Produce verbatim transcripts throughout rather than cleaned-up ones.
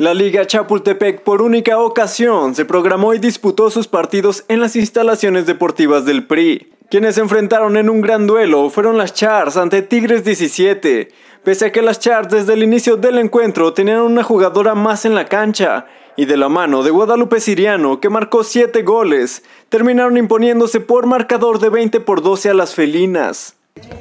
La Liga Chapultepec por única ocasión se programó y disputó sus partidos en las instalaciones deportivas del P R I. Quienes se enfrentaron en un gran duelo fueron las Chars ante Tigres diecisiete, pese a que las Chars desde el inicio del encuentro tenían una jugadora más en la cancha, y de la mano de Guadalupe Siriano, que marcó siete goles, terminaron imponiéndose por marcador de veinte por doce a las felinas.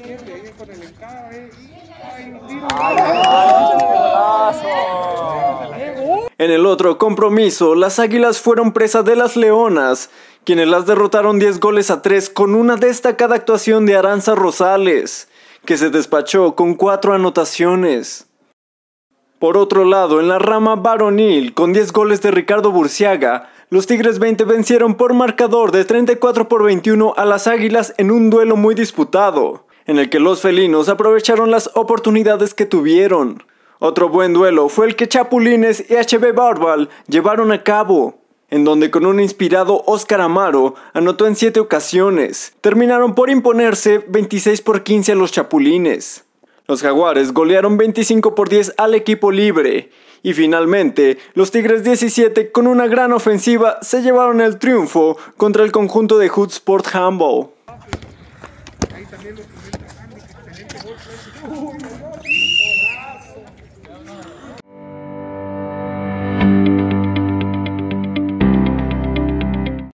En el otro compromiso, las Águilas fueron presa de las Leonas, quienes las derrotaron diez goles a tres con una destacada actuación de Aranza Rosales, que se despachó con cuatro anotaciones. Por otro lado, en la rama varonil, con diez goles de Ricardo Burciaga, los Tigres veinte vencieron por marcador de treinta y cuatro por veintiuno a las Águilas en un duelo muy disputado, en el que los felinos aprovecharon las oportunidades que tuvieron. Otro buen duelo fue el que Chapulines y H B Barbal llevaron a cabo, en donde con un inspirado Óscar Amaro anotó en siete ocasiones. Terminaron por imponerse veintiséis por quince a los Chapulines. Los Jaguares golearon veinticinco por diez al equipo libre. Y finalmente, los Tigres diecisiete con una gran ofensiva se llevaron el triunfo contra el conjunto de Hood Sport Handball.